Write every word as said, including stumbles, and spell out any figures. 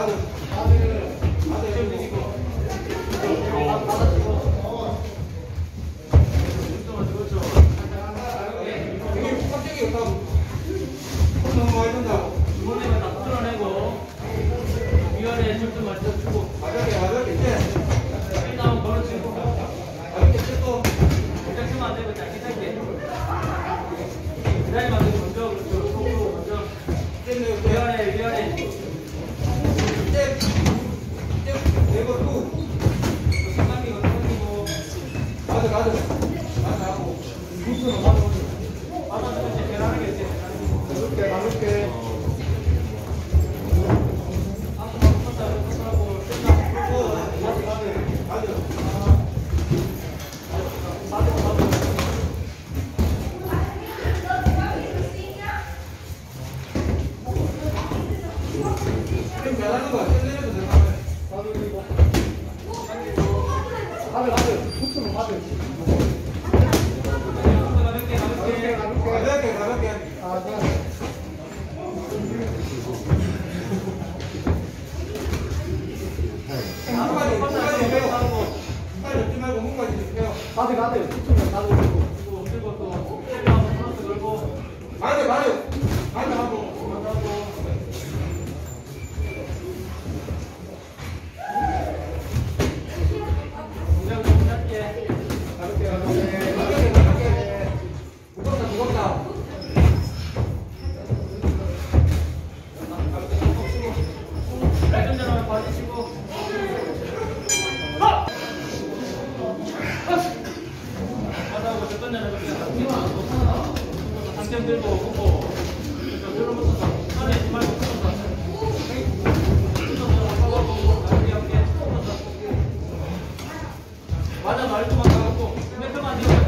가드. 가드. 가드 해주고. 그렇죠. 이게 깜짝이 없다고. 너무 많이 든다고. 주머니만 다 풀어내고 위아래에 줄좀 맞춰주고 가볍게 가볍게 이제. 일단 걸어주고 가볍게 찍고. 살짝 쓰면 안 되고 짧게 짧게 기다리면 안 되고 먼저 그렇죠. 속으로 먼저 위아래 위아래 스텝. 스텝. 내고 또. 상감이 걸어주고 가드 가드. 가드 하고. 무스로 받아주고 받아주고 이제 계란하게 이제 가볍게 가볍게. 가드 가드 붙으면 가드 들고 그리고 들고 또 플러스 걸고 가드 가드. 가드 하고. 동작 좀 짧게 가볍게 가볍게. 가볍게 가볍게. 무겁다 무겁다. 발전자로 받으시고 받아오고 접근자는 그렇게 상점 들고 오고 들어붙어서 손에 말고 붙어서 붙어서 맞아 말투만 가고 맨 편만